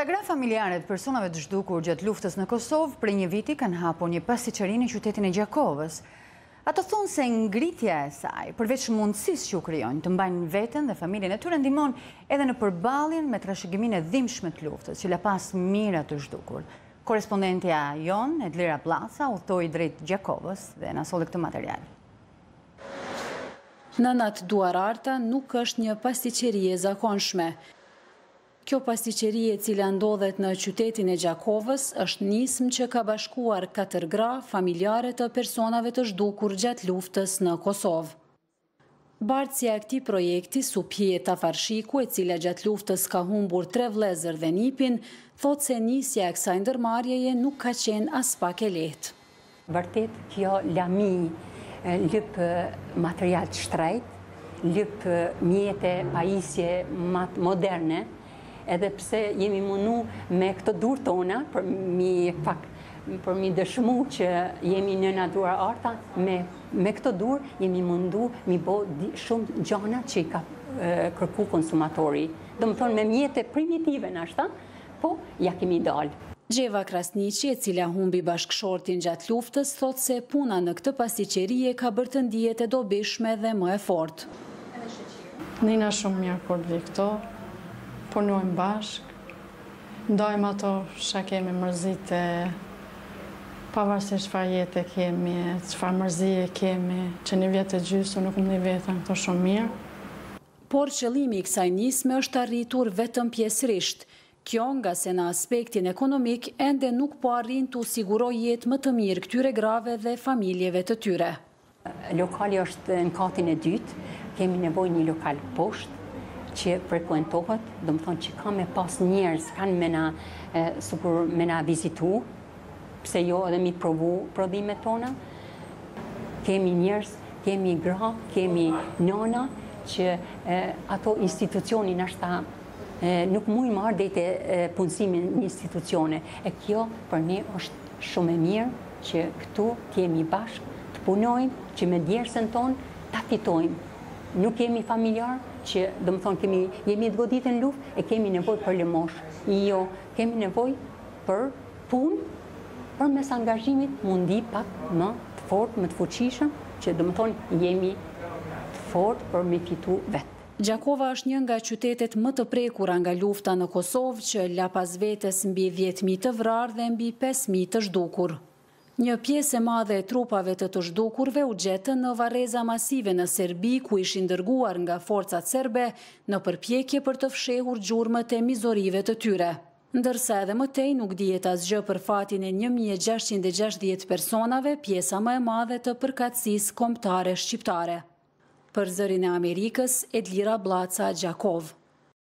Disa gra familjare të personave të zhdukur gjatë luftës në Kosovë prej një viti kanë hapur një pasdiqeri në qytetin e Gjakovës. Ato thonë se ngritja e saj, përveç mundësisë që u krijojnë të mbajnë veten dhe familjen e tyre, ndihmon edhe në përballjen me trashëgiminë e dhimbshme të luftës, që la pas mijëra të zhdukur. Korrespondentja jon, Edlira Blaca, udhtoi drejt Gjakovës dhe na solli këtë material. Në Nat Duararta nuk është një pasdiqeri e zakonshme. Kjo pasdiqeri e cila ndodhet në qytetin e Gjakovës është nismë që ka bashkuar 4 gra familjare të personave të zhdukur gjatë luftës në Kosovë. Bartësja e këtij projekti, Supje Tafarshiku, e cila gjatë luftës ka humbur 3 vëllezër dhe nipin, thotë se nisja e kësaj ndërmarrjeje nuk ka qenë as pak e lehtë. Vërtet, kjo lami lyp material të shtrejt, lyp mjete pajisje moderne, edhe pse jemi mundu me këto dur tona, për mi dëshmu që jemi në Duararta, me këto dur jemi mundu mi bo shumë gjana që i ka kërku konsumatori. Do më thonë me mjete primitive nashta, po ja kemi dalë. Gjeva Krasniqi, e cila humbi bashkëshortin gjatë luftës, thotë se puna në këtë pasdiqerie ka bërë të ndihet e dobishme dhe më e fortë. Nina shumë mirë kur vi këto, punojmë bashkë, ndajmë ato që kemi mërzite, pavarësisht çfarë jete kemi, çfarë mërzie kemi, që një vjetë e gjysë nuk më një vetën këto shumë mirë. Por qëllimi i kësaj nisme është arritur vetëm pjesërisht. Kjo nga se në aspektin ekonomik ende nuk po arrin të siguroj jetë më të mirë këtyre grave dhe familjeve të tyre. Lokali është në katin e dytë, kemi nevojë një lokal poshtë, që frekuentohet, do më thonë që ka me pas njerëz, kanë me na vizitu, pse jo edhe mi provu prodhimet tona. Kemi njerëz, kemi gra, kemi nana, që ato institucioni nashta nuk mujnë marrë dhejtë punësimin një institucione. E kjo për ne është shumë e mirë që këtu kemi bashkë të punojmë, që me djersën tonë ta fitojmë. Nuk kemi familjar, që do më thonë jemi të goditën luftë e kemi nevoj për lëmosh. Jo, kemi nevoj për punë, për mes angazhimit mundi pak më të fort, më të fuqishëm, që do më thonë jemi të fort për me fitu vetë. Gjakova është një nga qytetet më të prekura nga lufta në Kosovë, që la pas vetes mbi 10.000 të vrarë dhe mbi 5.000 të zhdukur. Një pjesë e madhe e trupave të zhdukurve u gjetën në varreza masive në Serbi, ku ishin dërguar nga forcat serbe në përpjekje për të fshehur gjurmët e mizorive të tyre. Ndërsa edhe mëtej nuk dihet asgjë për fatin e 1660 personave, pjesa më e madhe të përkatësisë kombëtare shqiptare. Për Zërin e Amerikës, Edlira Blaca, Gjakov.